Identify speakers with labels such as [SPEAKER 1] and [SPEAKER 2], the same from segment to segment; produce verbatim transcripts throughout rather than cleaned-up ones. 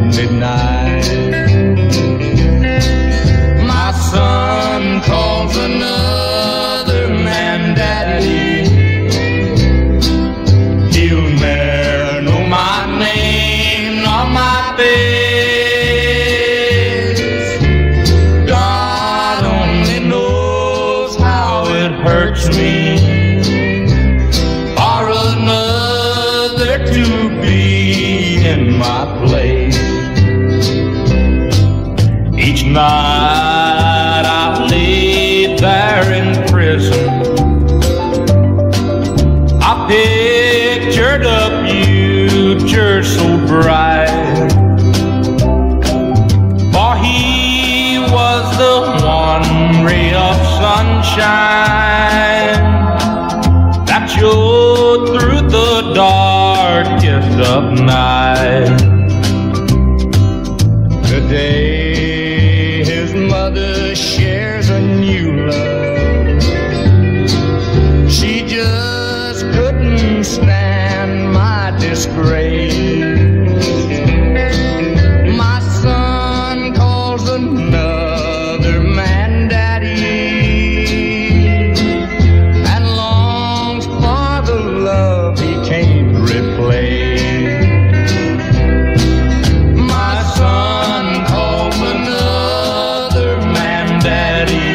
[SPEAKER 1] midnight. My son calls another man daddy. He'll never know my name nor my face. God only knows how it hurts me for another to be in my place. Each night I lay there in prison, I pictured a future so bright, for he was the one ray of sunshine that showed through the darkest of night. Today his mother shares a new love. She just couldn't stand my disgrace. My son calls another man daddy and longs for the love he can't replace. My son calls another man daddy.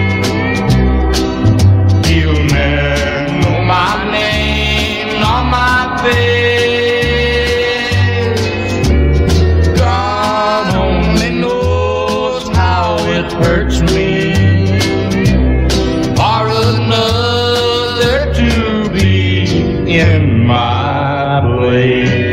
[SPEAKER 1] He'll never know my name nor my face. God only knows how it hurts me for another to be in my place.